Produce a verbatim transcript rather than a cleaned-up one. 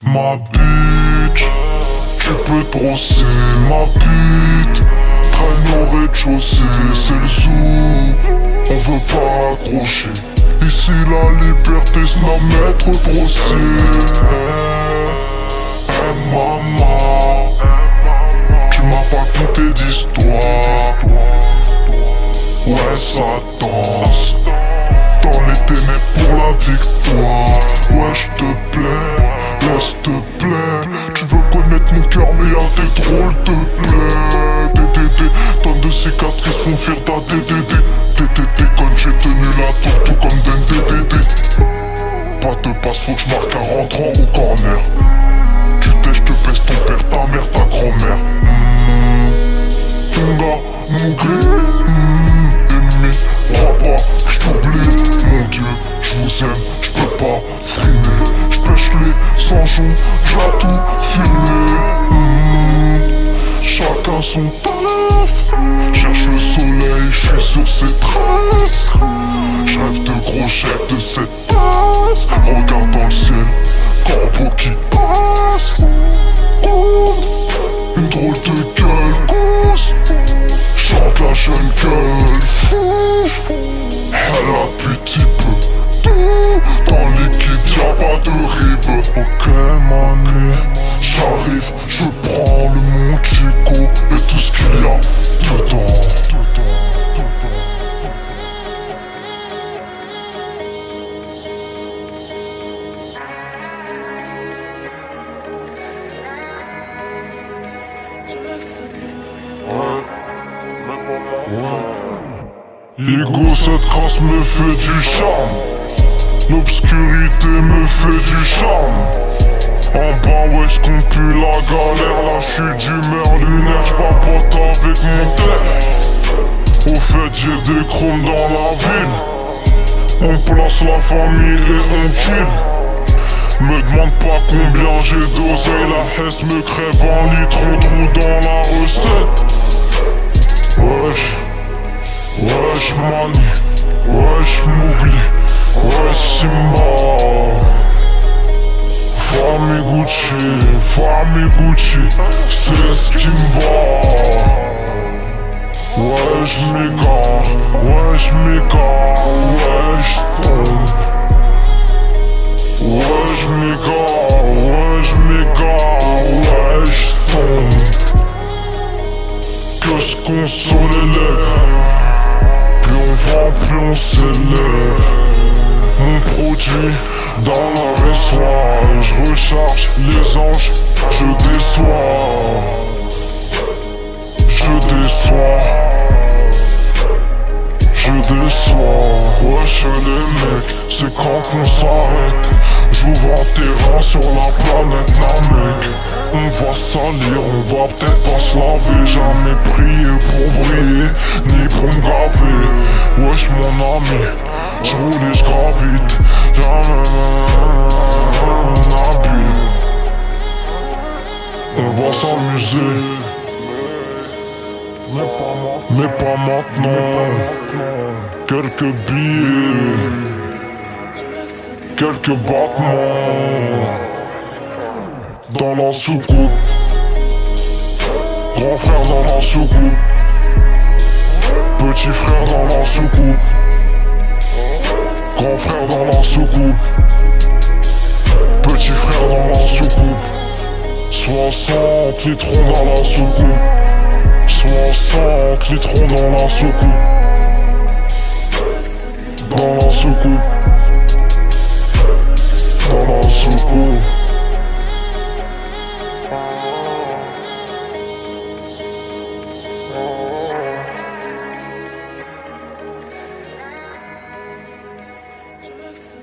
Ma bitch, tu peux te brosser ma bite. Traîne au rez-de-chaussée, c'est le zoo. On veut pas accrocher. Ici la liberté se nomme être brossé. Eh, eh maman, tu m'as pas conté d'histoire. Ouais ça danse dans les ténèbres pour la victoire. Ouais j'te plaît, laisse te plaît. Tu veux connaître mon cœur mais y'a des drôles de plaies. D D D, tonnes de cicatrices font fuir ta D D D. D D D, quand j'ai tenu la tour tout comme d'un D D D. Pas de passe, faut que j'marque un rentrant au corner. Tu t'es, j'te baisse ton père, ta mère, ta grand-mère. Mmh. Ton gars, mon gré, mmh. Aimé, crois pas, j't'oublie. Mon Dieu, j'vous aime, j'peux pas frimer. J'pêche les sans jonc, j'la tout filmer. Mmh. Chacun son taf. Cherche le soleil, j'suis sur ses traces. J'rêve de gros chèques de cette tasse. Regarde dans le ciel, corbeau qui passe. Gousse, une drôle de gueule, gousse. Chante la jeune gueule fou. Elle a petit peu tout dans liquide, y'a pas de rib. Ok mané, j'arrive, je prends le Montico et tout ce qu'il y a dedans. L'ego, cette crasse me fait du charme. L'obscurité me fait du charme. En bas ouais j'compte plus la galère. Là j'suis d'humeur lunaire, j'papote avec mon terre. Au fait j'ai des chromes dans la ville. On place la famille et on kill. Me demande pas combien j'ai dosé. La hesse me crève un litre, on trou dans la recette. Wesh, wesh mani, wesh m'oublie, wesh Simba. Famille Gucci, famille Gucci, c'est ce qui me va. Ouais j'm'égare, ouais j'm'égare, ouais j'tombe. Ouais j'm'égare, ouais j'm'égare, ouais j'tombe. Que ce qu'on sur les lèvres, plus on vend, plus on s'élève. Mon produit dans la soir, je recharge les anges, je déçois. Je déçois. Je déçois. Wesh les mecs, c'est quand qu'on s'arrête. J'ouvre un terrain sur la planète, non mec. On va salir, on va peut-être pas se laver. Jamais prier pour briller, ni pour me graver. Wesh mon ami, j'roule et j'gravite. Jamais habile. On va s'amuser, mais pas maintenant. Quelques billets, quelques battements dans la soucoupe. Grand frère dans la soucoupe. Petit frère dans la soucoupe. Grand frère dans la soucoupe. Petit frère dans la soucoupe. Soixante litrons dans la soucoupe. Soixante litrons dans la soucoupe. Dans la soucoupe. Dans la soucoupe. Just